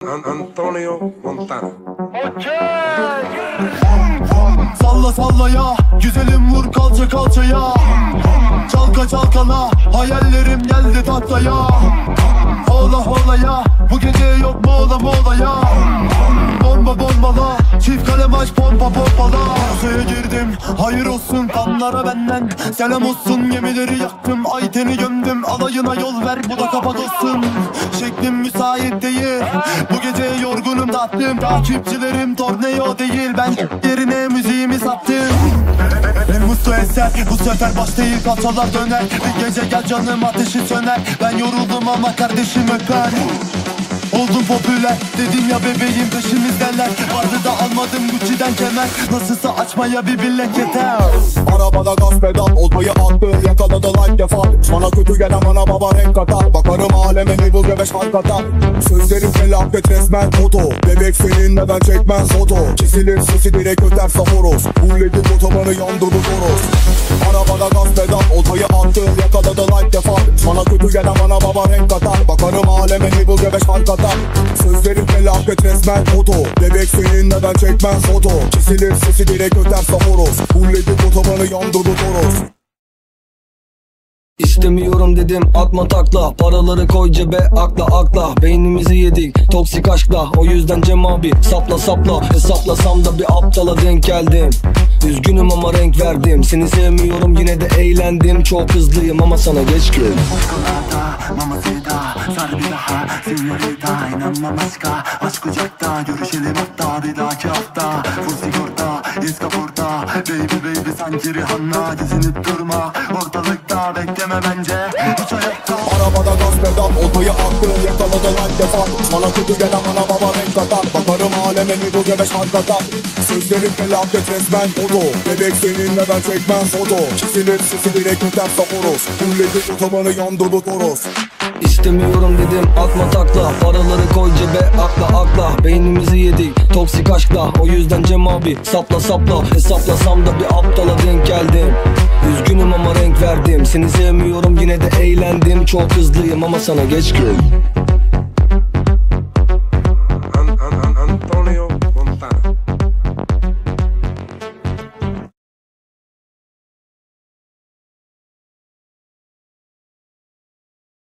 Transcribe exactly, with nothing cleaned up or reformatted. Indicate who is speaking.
Speaker 1: Antonio Montana.
Speaker 2: Salla salla ya, güzelim vur kalça kalçaya. Çalka çalkala, hayallerim geldi tahtaya. Hola hola ya, bu gece yok mola mola ya. Bomba bombala, çift kalem aç pompa pompala. Suya girdim, hayır olsun kanlara benden. Selam olsun, gemileri yaktım, Ayten'i gömdüm. Alayına yol ver, bu da kapak olsun. Şeklim müsait değil, bu gece yorgunum tatlım. Takipçilerim torneo değil, ben yerine müziğimi sattım. Ben muslu eser, bu sefer baş değil kalçalar döner. Bir gece gel canım ateşi söner. Ben yoruldum ama kardeşim öper. Oldum popüler, dedim ya bebeğim peşimizdeler. Vardı da almadım Gucci'den kemer. Nasılsa açmaya bir bilek yeter.
Speaker 3: Arabada gaz pedal, oltayı attı, yakaladı like defa. Bana kötü gelen bana baba renk atar. Bakarım aleme level gebeş fark atar. Sözlerim felaket resmen foto. Bebek seninle ben çekmez foto. Kesilir sesi direkt öterse horoz. Bulledi otobanı yandırdı horoz. Arabada gaz pedal, oltayı attı, yakaladı like defa. Bana kötü gelen bana baba renk atar. Bakarım aleme level gebeş fark atar. Sözlerim felaket resmen foto. Bebek seninle ben çekmez foto. Kesilir sesi direkt öterse horoz. Bulledi otobanı yandırdı horoz.
Speaker 4: İstemiyorum dedim atma takla, paraları koy cebe akla akla. Beynimizi yedik toksik aşkla, o yüzden Cem abi sapla sapla. Hesaplasam da bir aptala denk geldim. Üzgünüm ama renk verdim. Seni sevmiyorum yine de eğlendim. Çok hızlıyım ama sana geç gel.
Speaker 2: Mamacita, sar bir daha, señorita. İnanmam aşka, aşk kucakta. Görüşelim hatta bir dahaki hafta. Full sigorta, iskapurta. Baby baby sanki Rihanna. Gezinip durma ortalıkta, bekleme bence hiç ayakta.
Speaker 3: Arabada gaz pedal, oltayı attı, yakaladı like defa. Bana kötü gelen bana baba renk atar. Bakarım aleme nigo gebeş fark atar. Sözlerim felaket resmen foto. Bebek seninle ben çekmez foto. Kesilir sesi direkt öterse horoz. Bulledi otobanı yandırdı horoz.
Speaker 4: İstemiyorum dedim atma takla, paraları koy cebe akla akla. Beynimizi yedik toksik aşkla, o yüzden Cem abi sapla sapla. Hesaplasam da bir aptala denk geldim. Üzgünüm ama renk verdim. Seni sevmiyorum yine de eğlendim. Çok hızlıyım ama sana geç gel.